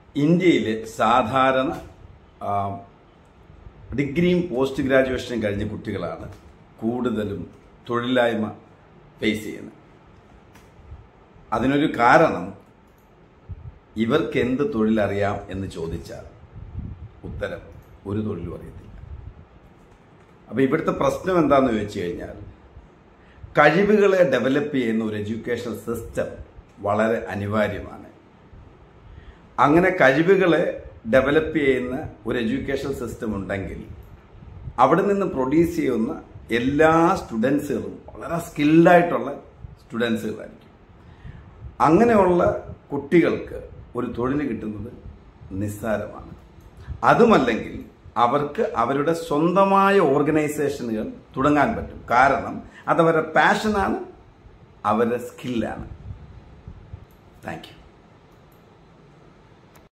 ഇന്ത്യയിലെ സാധാരണ ഡിഗ്രിയും പോസ്റ്റ് ഗ്രാജുവേഷനും കഴിഞ്ഞ കുട്ടികളാണ് കൂടുതലും തൊഴിലില്ലായ്മ ഫേസ് ചെയ്യുന്നത്. അതിനൊരു കാരണം ഇവർക്ക് എന്ത് തൊഴിലറിയാം എന്ന് ചോദിച്ചാൽ ഉത്തരം ഒരു തൊഴിലും അറിയത്തില്ല. അപ്പോൾ ഇവിടുത്തെ പ്രശ്നം എന്താണെന്ന് ചോദിച്ചു കഴിഞ്ഞാൽ കഴിവുകളെ ഡെവലപ്പ് ചെയ്യുന്ന ഒരു എഡ്യൂക്കേഷൻ സിസ്റ്റം വളരെ അനിവാര്യമാണ്. അങ്ങനെ കഴിവുകളെ ഡെവലപ്പ് ചെയ്യുന്ന ഒരു എഡ്യൂക്കേഷൻ സിസ്റ്റം ഉണ്ടെങ്കിൽ അവിടെ നിന്ന് പ്രൊഡ്യൂസ് ചെയ്യുന്ന എല്ലാ സ്റ്റുഡൻസുകളും വളരെ സ്കിൽഡായിട്ടുള്ള സ്റ്റുഡൻസുകളായിരിക്കും. അങ്ങനെയുള്ള കുട്ടികൾക്ക് ഒരു തൊഴിൽ കിട്ടുന്നത് നിസ്സാരമാണ്. അതുമല്ലെങ്കിൽ അവർക്ക് അവരുടെ സ്വന്തമായ ഓർഗനൈസേഷനുകൾ തുടങ്ങാൻ പറ്റും. കാരണം അതവരുടെ പാഷനാണ്, അവരുടെ സ്കില്ലാണ്. Thank you.